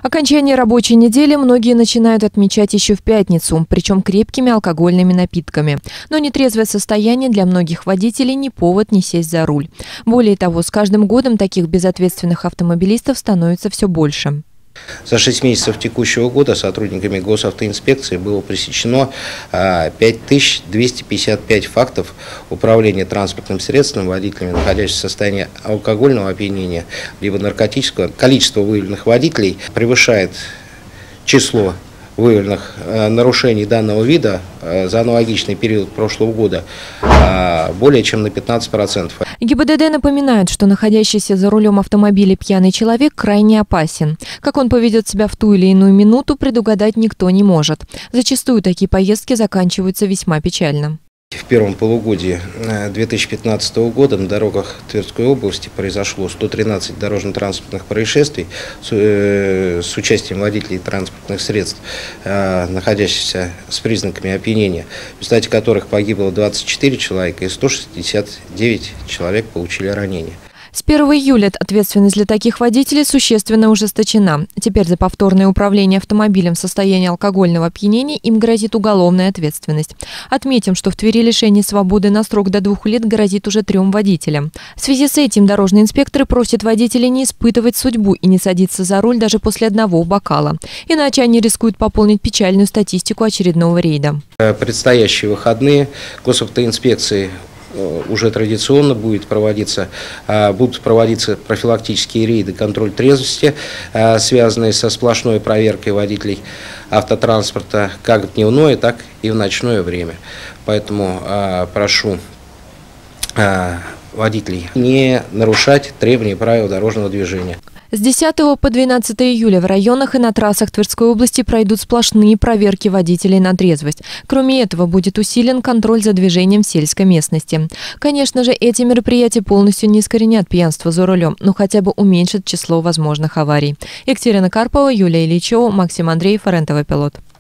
Окончание рабочей недели многие начинают отмечать еще в пятницу, причем крепкими алкогольными напитками. Но нетрезвое состояние для многих водителей не повод не сесть за руль. Более того, с каждым годом таких безответственных автомобилистов становится все больше. За 6 месяцев текущего года сотрудниками госавтоинспекции было пресечено 5255 фактов управления транспортным средством водителями, находящимися в состоянии алкогольного опьянения либо наркотического. Количество выявленных водителей превышает число выявленных нарушений данного вида за аналогичный период прошлого года более чем на 15%. ГИБДД напоминает, что находящийся за рулем автомобиля пьяный человек крайне опасен. Как он поведет себя в ту или иную минуту, предугадать никто не может. Зачастую такие поездки заканчиваются весьма печально. В первом полугодии 2015 года на дорогах Тверской области произошло 113 дорожно-транспортных происшествий с участием водителей транспортных средств, находящихся с признаками опьянения, в результате которых погибло 24 человека и 169 человек получили ранения. С 1 июля ответственность для таких водителей существенно ужесточена. Теперь за повторное управление автомобилем в состоянии алкогольного опьянения им грозит уголовная ответственность. Отметим, что в Твери лишение свободы на срок до 2 лет грозит уже 3 водителям. В связи с этим дорожные инспекторы просят водителей не испытывать судьбу и не садиться за руль даже после одного бокала. Иначе они рискуют пополнить печальную статистику очередного рейда. Предстоящие выходные госавтоинспекции уже традиционно будут проводиться профилактические рейды, контроль трезвости, связанные со сплошной проверкой водителей автотранспорта как в дневное, так и в ночное время. Поэтому прошу водителей не нарушать требования и правил дорожного движения. С 10 по 12 июля в районах и на трассах Тверской области пройдут сплошные проверки водителей на трезвость. Кроме этого, будет усилен контроль за движением в сельской местности. Конечно же, эти мероприятия полностью не искоренят пьянство за рулем, но хотя бы уменьшат число возможных аварий. Екатерина Карпова, Юлия Ильичева, Максим Андреев, РЕН-ТВ Пилот.